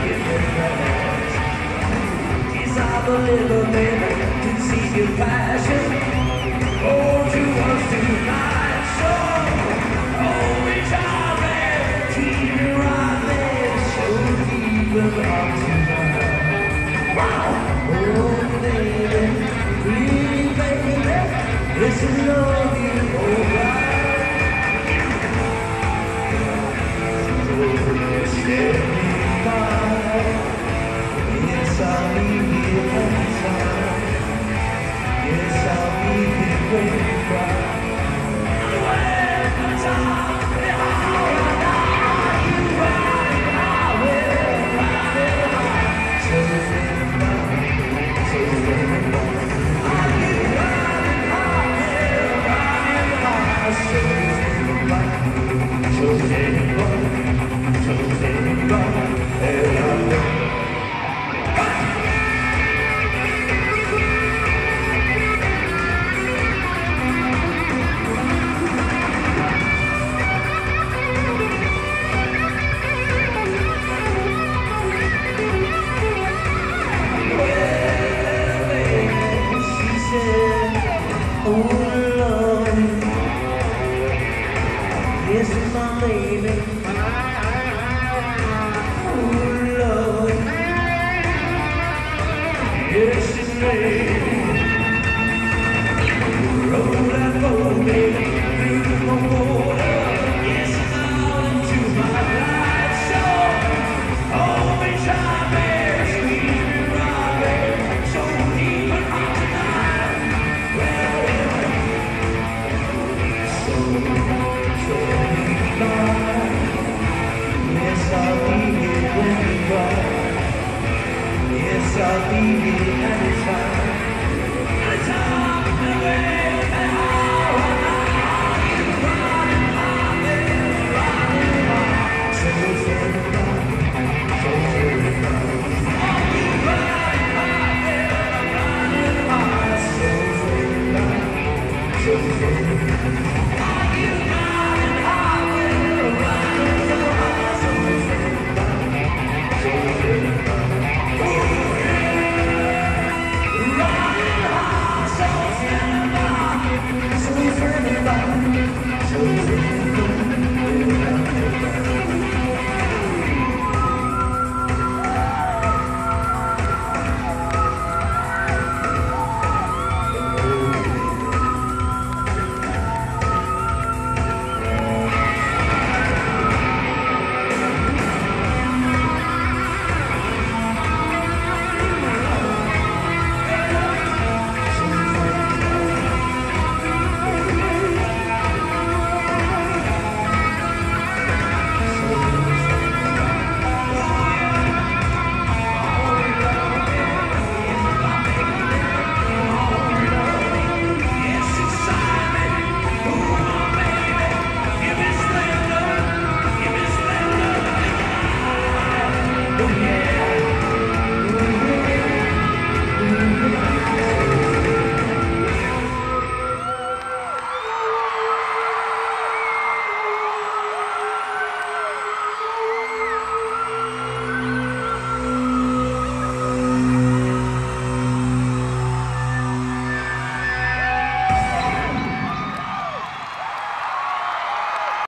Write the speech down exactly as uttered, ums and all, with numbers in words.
A little baby to see your passion. Hold you once tonight, so hold me tight, keep me right there, so deep about tonight. Wow, oh baby, please baby, this is love you alright. Oh, stand by. Yes, I'll be here anytime. Yes, I'll be here when you cry. When the time behind you ride, I will ride it high. So stand by, so stand by. I'll be riding high, yeah, riding high. So stand by, so stand by, so stand by. And I know. Oh Lord, yes my baby. Oh Lord, yes baby. Roll that boat, baby, through the water. Yes, out into my life. So hold me tight, baby, squeeze me right, baby. So deep and hot tonight. Well, yes, I'll be here when you cry. Yes, I'll be here anytime. Anytime, anywhere.